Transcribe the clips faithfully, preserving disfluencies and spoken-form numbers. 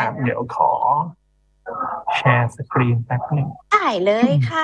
ครับเดี๋ยวขอแชร์สกรีนแป๊บหนึ่งได้เลยค่ะ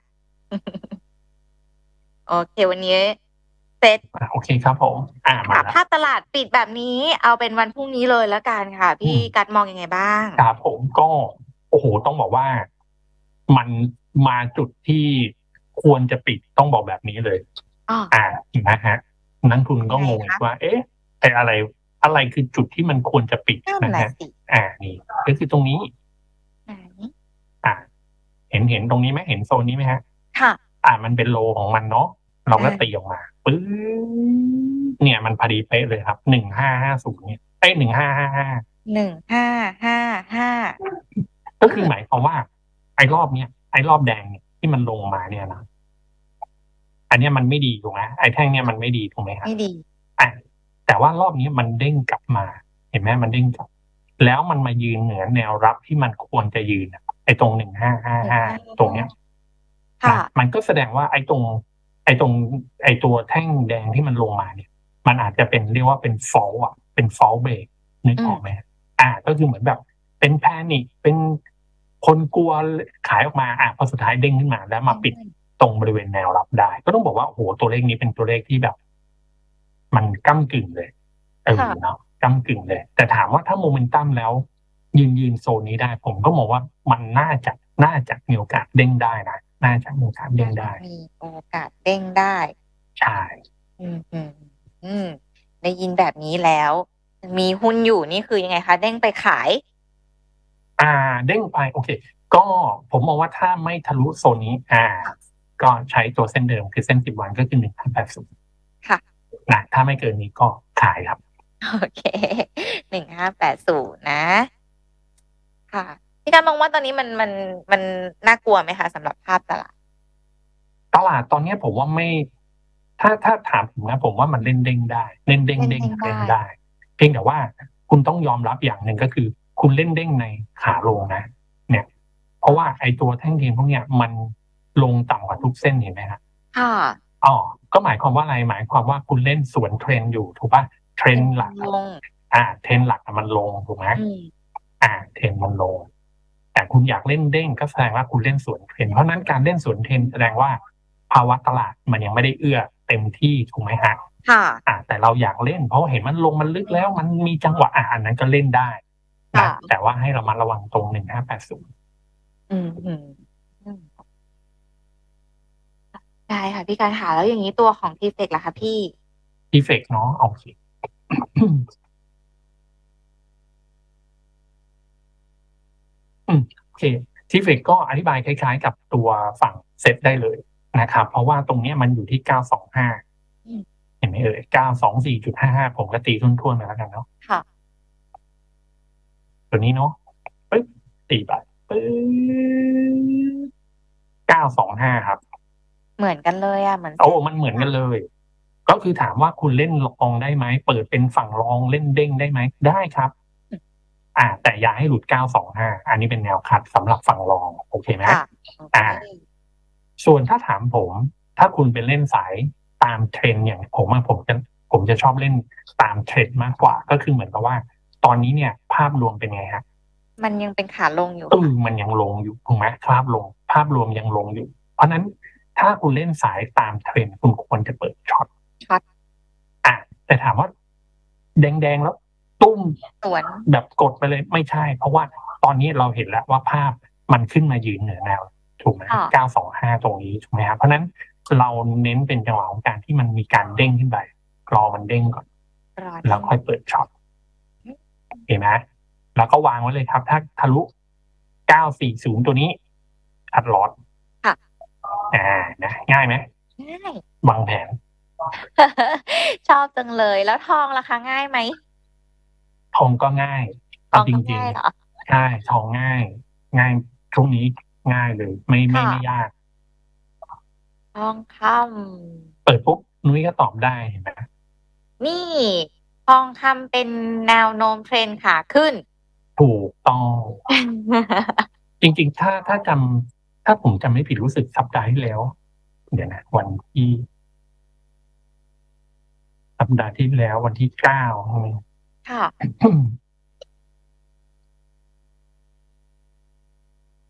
โอเควันนี้เซตอ่ะโอเคครับผม อ่ามาค่ะแล้วภาพตลาดปิดแบบนี้ เอาเป็นวันพรุ่งนี้เลยแล้วกันค่ะอืพี่มกัดมองยังไงบ้างครับผมก็โอ้โหต้องบอกว่ามันมาจุดที่ควรจะปิดต้องบอกแบบนี้เลยอ้ออ่านะฮะนักทุนยัก็งไงงงคอีะ? กว่า เอ๊ะไอ้อะไร อะไรคือจุดที่มันควรจะปิดนั่นนะน่ะครับสิอ่า นี่ ก็คือตรงนี้ไหน? อ่า เห็น เห็นตรงนี้ไหม เห็นโซนนี้ไหมครับ? ค่ะอ่า มันเป็น low ของมันเนาะ เราอก็าตีออกมา ปึ๊ด เนี่ยมันพอดีเป๊ะเลยครับ หนึ่งห้าห้าศูนย์ เนี่ย เอ๊ย หนึ่งห้าห้าห้าหนึ่งห้าห้าห้าก็อืมคือหมายความว่า ไอ้รอบเนี้ย ไอ้รอบแดงเนี่ยที่มันลงมาเนี่ยนะ อันเนี้ยมันไม่ดีถูกไหม ไอ้แท่งเนี้ยมันไม่ดีถูกไหมครัไมบ? ่ดีอา แต่ว่ารอบนี้มันเด้งกลับมา เห็นไหมมันเด้งกลับ แล้วมันมายืนเหนือแนวรับที่มันควรจะยืนอะ ไอ้ตรง หนึ่งห้าห้าห้า ตรงเนี้ยค่นะะมันก็แสดงว่าไอ้ตรง ไอ้ตรง ไอ้ตัวแท่งแดงที่มันลงมาเนี่ย มันอาจจะเป็นเรียกว่าเป็น Fault อะ เป็น Fault break นึกอืมออกไหม? อา ก็คือเหมือนแบบเป็น panic เป็นคนกลัว ล ขายออกมา อา พอสุดท้ายเด้งขึ้นมาแล้วมาปิดตรงบริเวณแนวรับได้ ก็ต้องบอกว่า โอ้โฮ ตัวเลขนี้เป็นตัวเลขที่แบบ มันก้ำกึ่งเลย เอค่อะเนาะ ก้ำกึ่งเลย แต่ถามว่าถ้า Momentum แล้วยืน ยืนโซนนี้ได้ ผมก็มองว่ามันน่าจะ น่าจะมีโอกาสเด้งได้นะ น่าจะมีโอกาสเด้งได้มีโอกาสเด้งได้ใช่อือฮึ อืม ได้ยินแบบนี้แล้ว มีหุ้นอยู่นี่คือยังไงคะ เด้งไปขาย? อ่า เด้งไป โอเค ก็ผมมองว่าถ้าไม่ทะลุโซนนี้ อ่า ก็ใช้ตัวเส้นเดิม คือเส้น สิบ วัน ก็คือ หนึ่งห้าแปดศูนย์ค่ะนะ ถ้าไม่เกินนี้ก็ขายครับโอเค หนึ่งห้าแปดศูนย์ นะ ค่ะ พี่กั๊ดมองว่าตอนนี้มัน มัน มันน่ากลัวไหมคะสำหรับภาพตลาด? ตลาดตอนเนี้ยผมว่าไม่ ถ้า ถ้าถามผมนะ ผมว่ามันเล่นเด้งได้ เล่นเด้เล่นเงด้งๆไเดล่น้ได้ เพียงแต่ว่าคุณต้องยอมรับอย่างหนึ่ง ก็คือคุณเล่นเด้งในขาลงนะ เนี่ย เพราะว่าไอ้ตัวแท่งเทียนพวกเนี้ยมันลงต่ำกว่าทุกเส้น เห็นไหมครับ? ค่ะอ้อ ก็หมายความว่าอะไร หมายความว่าคุณเล่นสวน Trend อยู่ถูกเปล่า? เทรน Trend ด์หลักลงอ่า Trend หลักอะมันลงถูกไหม? อืมอา Trend มันลง แต่คุณอยากเล่นเด้ง ก็แสดงว่าคุณเล่นสวน Trend เพราะนั้นการเล่นสวน Trend แสดงว่าภาวะตลาดมันยังไม่ได้เอื้อเต็มที่ถูกไหมครับ? ค่ะอา แต่เราอยากเล่น เพราะเห็นมันลงมันลึกแล้ว มันมีจังหวะ อา อันนั้นก็เล่นได้คน่ะะแต่ว่าให้ระมัดระวังตรง หนึ่งห้าแปดศูนย์อือฮึ อืม ได้ค่ะพี่กั๊ดค่ะ แล้วอย่างงี้ตัวของ ที เฟกซ์ ล่ะคะพี่? ที เฟกซ์ เนาะ โอเค อืม โอเค ที เฟกซ์ ก็อธิบายคล้าย ๆ กับตัวฝั่งเซตได้เลยนะครับ เพราะว่าตรงเนี้ยมันอยู่ที่ เก้าสองห้าอืมเห็นไหมเอ่ย เก้าสองสี่จุดห้าห้า ผมก็ตีถ้วน ๆ ไปแล้วกันเนาะค่ะตัวนี้เนาะ ปึ๊บ ตีไป ปึ๊ด เก้าสองห้า ครับเหมือนกันเลยอะ เหมือนโอ้ มันเหมือนกันเลย ก็คือถามว่าคุณเล่นรองได้ไหม เปิดเป็นฝั่งรองเล่นเด้งได้ไหม ได้ครับอืออา แต่อย่าให้หลุด เก้าสองห้า อันนี้เป็นแนวคัดสำหรับฝั่งรอง โอเคไหม? ค่ะ โออเคา ส่วนถ้าถามผม ถ้าคุณไปเล่นสายตาม Trend อย่างผมอะ ผมจะ ผมจะชอบเล่นตาม Trend มากกว่า ก็คือเหมือนกับว่า ตอนนี้เนี่ยภาพรวมเป็นไงครับ? มันยังเป็นขาลงอยู่เอค่ะอ มันยังลงอยู่ถูกไหม? ภาพลง ภาพรวมยังลงอยู่ เพราะนั้นถ้าคุณเล่นสายตาม Trend คุณควรจะเปิดช็อตช็อตอา แต่ถามว่า แดง ๆ แล้วตุ้มสวนแบบกดไปเลย ไม่ใช่ เพราะว่าตอนนี้เราเห็นแล้วว่าภาพมันขึ้นมายืนเหนือแนว ถูกไหม? ค่ะเก้าสองห้า ตรงนี้ถูกไหมครับ? เพราะนั้นเราเน้นเป็นจังหวะของการที่มันมีการเด้งขึ้นไป รอมันเด้งก่อนรอเแดล้้งวค่อยเปิดช็อตอือเห็นไหม? แล้วก็วางไว้เลยครับ ถ้าทะลุ เก้าสี่ศูนย์ ตัวนี้ คัตลอสค่ะอา นะ ง่ายไหม? ง่ายวางแผนชอบจังเลย แล้วทองล่ะคะ ง่ายไหม? ทองก็ง่าย เอทาองจรก็งิ่งายเหรอ? ๆ ใช่ ทองง่าย ง่าย ช่วงนี้ง่ายเลย ไม่ ไคม่่ไม่ะยากทองคเปิดำปุ๊บ นุ้ยก็ตอบได้ เห็นไหม? นี่ ทองคำเป็นแนวโน้ม Trend ขาขึ้นถูกต้อง จริง ๆ ถ้า ถ้าจำ ถ้าผมจำไม่ผิดรู้สึกสัปดาห์ที่แล้ว เดี๋ยวนะ วันที่ สัปดาห์ที่แล้ววันที่ เก้า ใช่ไหม? ค่ะ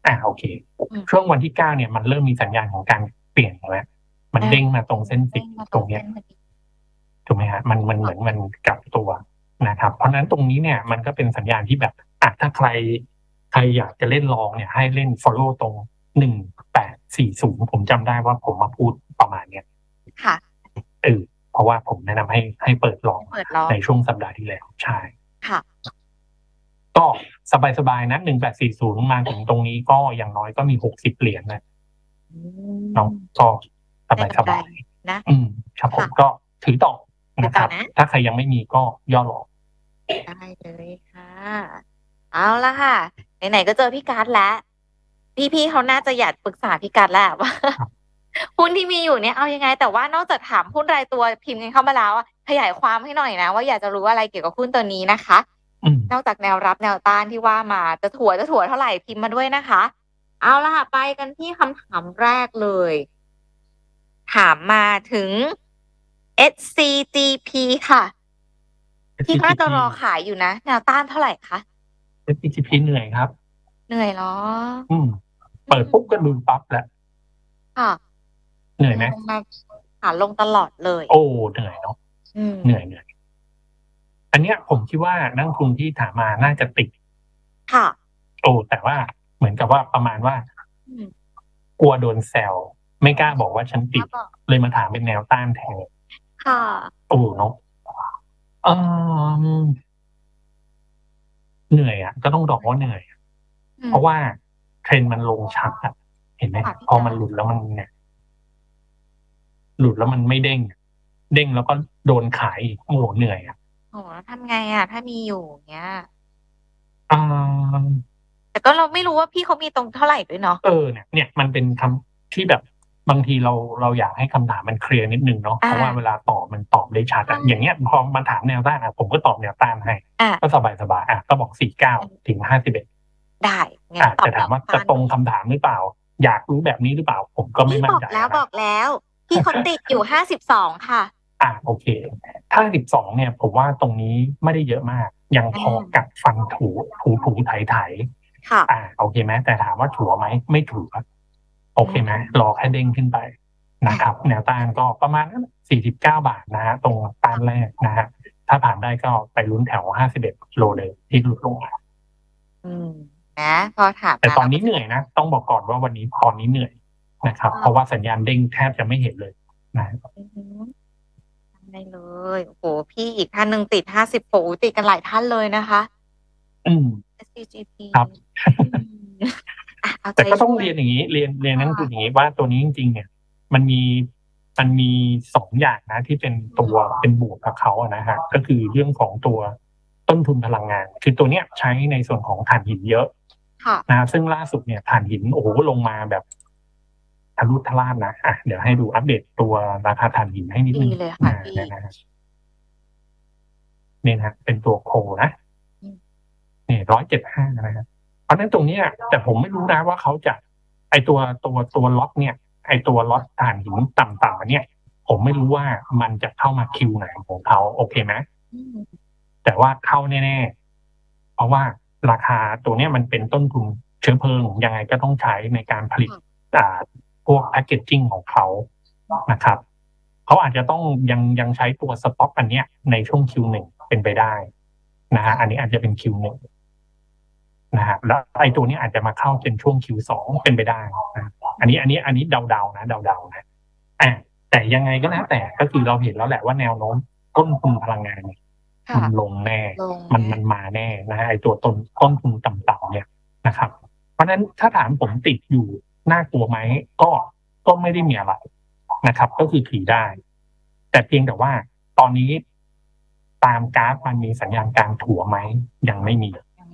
อ่าโอเคช่วงวันที่เก้าเนี่ยมันเริ่มมีสัญญาณของการเปลี่ยนแล้วมันเด้งมาตรงเส้นสิบตรงเนี้ยถูกไหมฮะมันมันเหมือนมันกลับตัวนะครับเพราะนั้นตรงนี้เนี่ยมันก็เป็นสัญญาณที่แบบอ่ะถ้าใครใครอยากจะเล่นลองเนี่ยให้เล่น follow ตรงหนึ่งแปดสี่ศูนย์ผมจำได้ว่าผมมาพูดประมาณเนี้ยค่ะเออเพราะว่าผมแนะนำให้ให้เปิดลองในช่วงสัปดาห์ที่แล้วใช่ค่ะก็สบายๆนะหนึ่งแปดสี่ศูนย์มาถึงตรงนี้ก็อย่างน้อยก็มีหกสิบเหรียญนะเนาะก็สบายๆนะอืมครับผมก็ถือต่อนะครับถ้าใครยังไม่มีก็ย่อหลอกได้เลยค่ะเอาละค่ะไหนๆก็เจอพี่การ์ดแล้วพี่ๆเขาน่าจะอยากปรึกษาพี่การ์ดแล้วว่าหุ้นที่มีอยู่เนี่ยเอายังไงแต่ว่านอกจากถามหุ้นรายตัวพิมพ์กันเข้ามาแล้วขยายความให้หน่อยนะว่าอยากจะรู้อะไรเกี่ยวกับหุ้นตัวนี้นะคะนอกจากแนวรับแนวต้านที่ว่ามาจะถั่วจะถั่วเท่าไหร่พิมพ์มาด้วยนะคะเอาละค่ะไปกันที่คำถามแรกเลยถามมาถึง เอส ซี จี พี ค่ะที่น่าจะรอขายอยู่นะแนวต้านเท่าไหร่คะเอส ซี จี พี เหนื่อยครับเหนื่อยเหรออืมเปิดปุ๊บก็ดูปั๊บแล้วค่ะเหนื่อยไหมขาลงตลอดเลยโอ้เหนื่อยเนาะเหนื่อยเหนื่อยอันเนี้ยผมคิดว่านักทุนที่ถามมาน่าจะติดค่ะโอ้แต่ว่าเหมือนกับว่าประมาณว่ากลัวโดนแซวไม่กล้าบอกว่าฉันติดเลยมาถามเป็นแนวต้านแทนค่ะโอ้เนาะเออเหนื่อยอ่ะก็ต้องบอกว่าเหนื่อยเพราะว่าเทรนด์มันลงชัดอ่ะเห็นไหมพอมันหลุดแล้วมันเนี่ยหลุดแล้วมันไม่เด้งเด้งแล้วก็โดนขายโอ้โหเหนื่อยอ่ะโอ้ทำไงอ่ะถ้ามีอยู่เงี้ยอ่าแต่ก็เราไม่รู้ว่าพี่เขามีตรงเท่าไหร่ด้วยเนาะเออเนี่ยเนี่ยมันเป็นคำที่แบบบางทีเราเราอยากให้คำถามมันเคลียร์นิดนึงเนาะเพราะว่าเวลาตอบมันตอบได้ชัดอ่ะอย่างเงี้ยพอมาถามแนวต้านอ่ะผมก็ตอบแนวต้านให้ก็สบายสบายอ่ะก็บอกสี่เก้าถึงห้าสิบเอ็ดได้อ่ะแต่ถามว่าจะตรงคำถามหรือเปล่าอยากรู้แบบนี้หรือเปล่าผมก็ไม่มั่นใจบอกแล้วบอกแล้วพี่เขาติดอยู่ห้าสิบสองค่ะอ่ะโอเคถ้าสิบสองเนี่ยผมว่าตรงนี้ไม่ได้เยอะมากยังพอกัดฟันถูถูถูไถไถค่ะอ่าโอเคไหมแต่ถามว่าถัวไหมไม่ถูกโอเคไหมรอแค่เด้งขึ้นไปนะครับแนวต้านก็ประมาณนั้นสี่สิบเก้าบาทนะฮะตรงต้านแรกนะฮะถ้าผ่านได้ก็ไปลุ้นแถวห้าสิบเอ็ดโลเลยที่หลุดลงมาอืมนะพอถามแต่ตอนนี้เหนื่อยนะต้องบอกก่อนว่าวันนี้ตอนนี้เหนื่อยนะครับเพราะว่าสัญญาณเด้งแทบจะไม่เห็นเลยนะได้เลยโอ้โหพี่อีกท่านหนึ่งติดห้าสิบโปติดกันหลายท่านเลยนะคะอืมครับแต่ก็ต้องเรียนอย่างนี้เรียนเรียนนั่นคืออย่างนี้ว่าตัวนี้จริงๆเนี่ยมันมีมันมีสองอย่างนะที่เป็นตัวเป็นบวกกับเขาอะนะฮะก็คือเรื่องของตัวต้นทุนพลังงานคือตัวเนี้ยใช้ในส่วนของถ่านหินเยอะนะซึ่งล่าสุดเนี่ยถ่านหินโอ้โหลงมาแบบทะลุทะลาดนะอ่ะเดี๋ยวให้ดูอัปเดตตัวราคาถ่านหินให้นิดนึงนะฮะนี่นะเป็นตัวโคนะนี่ร้อยเจ็ดห้านะฮะเพราะนั้นตรงนี้แต่ผมไม่รู้นะว่าเขาจะไอตัวตัวตัวล็อตเนี่ยไอตัวล็อตถ่านหินต่ำๆเนี่ยผมไม่รู้ว่ามันจะเข้ามาคิวไหนของเขาโอเคไหมแต่ว่าเข้าแน่ๆเพราะว่าราคาตัวนี้มันเป็นต้นทุนเชื้อเพลิงยังไงก็ต้องใช้ในการผลิตอ่าพวกแพคเกจจิ้งของเขานะครับเขาอาจจะต้องยังยังใช้ตัวสต็อกอันเนี้ยในช่วง คิว หนึ่งเป็นไปได้นะฮะอันนี้อาจจะเป็น คิว หนึ่งนะฮะแล้วไอ้ตัวนี้อาจจะมาเข้าเป็นช่วง คิว สองเป็นไปได้นะอันนี้อันนี้อันนี้เดาๆนะเดาๆนะอ่ะแต่ยังไงก็แล้วแต่ก็คือเราเห็นแล้วแหละว่าแนวโน้มต้นทุนพลังงานเนี่ยมันลงแน่มันมันมาแน่นะฮะไอ้ตัวต้นต้นทุนต่ำๆเนี่ยนะครับเพราะฉะนั้นถ้าถามผมติดอยู่น่ากลัวไหมก็ก็ไม่ได้มีอะไรนะครับก็คือถือได้แต่เพียงแต่ว่าตอนนี้ตามกราฟมันมีสัญญาณการถัวไหมยังไม่มี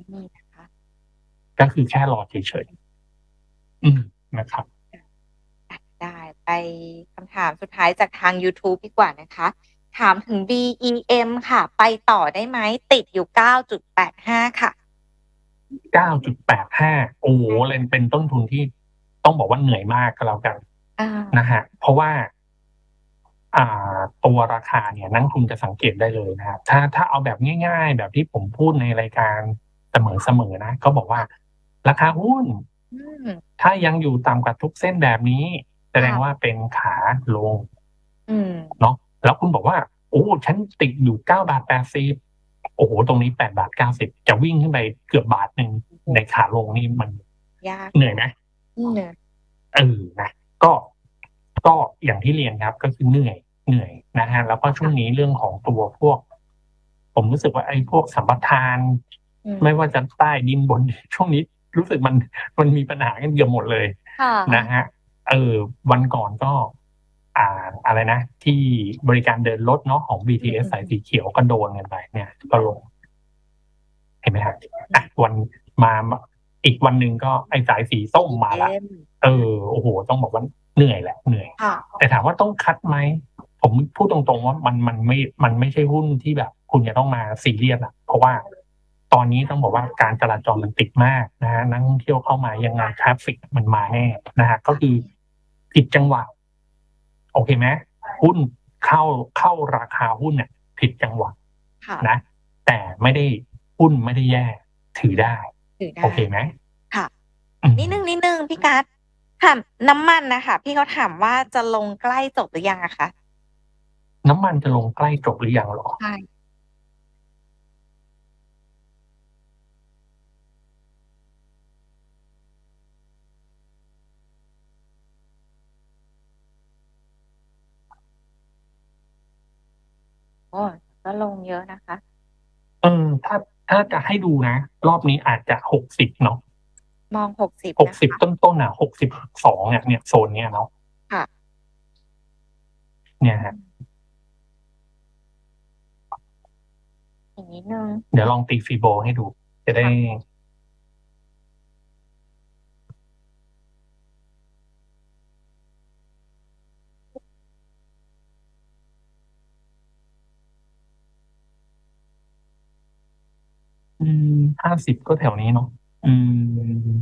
ก็คือแค่รอเฉยๆอืมนะครับได้ไปคำถามสุดท้ายจากทาง YouTube ดีกว่านะคะถามถึง บี อี เอ็ม ค่ะไปต่อได้ไหมติดอยู่ เก้าจุดแปดห้า ค่ะเก้าจุดแปดห้า โอ้โหเล่นเป็นต้นทุนที่ต้องบอกว่าเหนื่อยมากก็แล้วกันนะฮะเพราะว่าอ่าตัวราคาเนี่ยนักทุนจะสังเกตได้เลยนะครับถ้าถ้าเอาแบบง่ายๆแบบที่ผมพูดในรายการเสมอๆนะก็บอกว่าราคาหุ้นอืมถ้ายังอยู่ต่ำกว่าทุกเส้นแบบนี้ แสดงค่ะว่าเป็นขาลงอืมเนาะ แล้วคุณบอกว่า โอ้ ฉันติดอยู่ เก้าบาทแปดสิบ โอ้โฮ ตรงนี้ แปดบาทเก้าสิบ จะวิ่งขึ้นไปเกือบบาทหนึ่งโอ้โในฮขาลงนี่มันยากเหนื่อยไหม? อืม เหนื่อยเออ นะ ก็ ก็อย่างที่เรียนครับ ก็คือเหนื่อย เหนื่อยนะครับ แล้วก็ช่ค่วงะนี้เรื่องของตัวพวก ผมรู้สึกว่าไอ้พวกสัมปทานอืไม่มว่าจะใต้ดิน บนดิน ช่วงนี้รู้สึกมัน มันมีปัญหากันเกือบหมดเลยค่นะะครับ เออ วันก่อนก็ อ่า อะไรนะ ที่บริการเดินรถเนาะ ของอื BTS สายอ ๆ ๆสีเขียวก็โดนกันไปเนี่ย ก็ลง เห็นไหมครับ? อือะมวัน มา ม อีกวันหนึ่งก็ไอ้สายสีส้มมาแล้ว เออ โอ้โฮ ต้องบอกว่าเหนื่อยแหละ เหนื่อยค่ะแต่ถามว่าต้องคัดไหม? ผมพูดตรง ๆ ว่ามัน มันไม่ มันไม่ใช่หุ้นที่แบบคุณจะต้องมาซีเรียสอะ เพราะว่าตอนนี้ต้องบอกว่าการจราจรมันติดมากนะครับ นักท่องเที่ยวเข้ามายังไง ทราฟฟิกมันมาแน่นะครับ ก็คือผิดจังหวะ โอเคไหม? หุ้นเข้า เข้าราคาหุ้นเนี่ยผิดจังหวะค่ะนะ แต่ไม่ได้ หุ้นไม่ได้แย่ ถือได้ถือไดโอ้เคไหม? ค่ะอืนิดหนึม่ง ๆ พี่การ์ด ถาม น้ำมันน่ะค่ะ พี่เขาถามว่าจะลงใกล้จบหรือยังอะคะ? น้ำมันจะลงใกล้จบหรือยังเหรอ? ใช่ โอ้ ก็ลงเยอะนะคะเออ ถ้า ถ้าจะให้ดูนะ รอบนี้อาจจะ หกสิบ เนาะมอง หกสิบ นหกะสคิบะต้น ๆ อะ หกสิบสอง อะ เนี่ย โซนเนี้ยเนาะค่ะเนี่ยคอรืับม อีกนิดหนึ่งเดี๋ยวลองตี Fibo ให้ดู จะไคด้่ะอืม ห้าสิบ ก็แถวนี้เนาะ อืม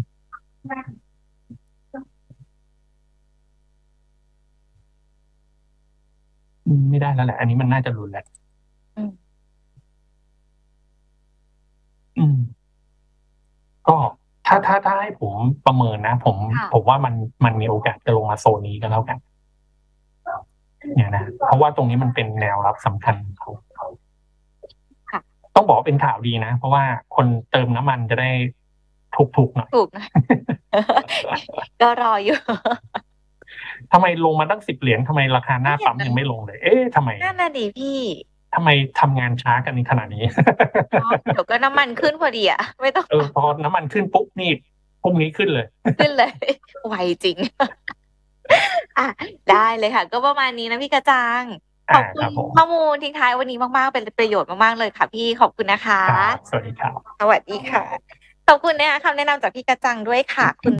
อืม ไม่ได้แล้วแหละ อันนี้มันน่าจะหลุดแล้วอืมอืม ก็ ถ้า ถ้า ถ้าให้ผมประเมินนะ ผมค่ะผมว่ามัน มันมีโอกาสจะลงมาโซนนี้ก็แล้วกัน เนี่ยนะ เพราะว่าตรงนี้มันเป็นแนวรับสำคัญของเขาค่ะต้องบอกว่าเป็นข่าวดีนะ เพราะว่าคนเติมน้ำมันจะได้ถูก ๆ หน่อยถูกนะ ก็รออยู่ทำไมลงมาตั้ง สิบ เหรียญ ทำไมราคาหนนั่านปั๊มน่ยัะงไม่ลงเลย เอ๊ะ ทำไม? นั่นน่ะดิพี่ทำไมทำงานช้ากันขนาดนี้? เนาะ เดี๋ยวก็น้ำมันขึ้นพอดีอะ ไม่ต้องเออ พอน้ำมันขึ้นปุ๊บ นี่ พรุ่งนี้ขึ้นเลยขึ้นเลย ไวจริง อะ ได้เลยค่ะ ก็ประมาณนี้นะพี่กระจังอขาอบคุครณับผมข้อมูลทิ้งท้ายวันนี้มาก ๆ เป็นประโยชน์มาก ๆ เลยค่ะพี่ ขอบคุณนะคะครับ สวัสดีครับสวัสดีค่ะ ขอบคุณนะคะ คำแนะนำจากพี่กระจังด้วยค่ะ คุณ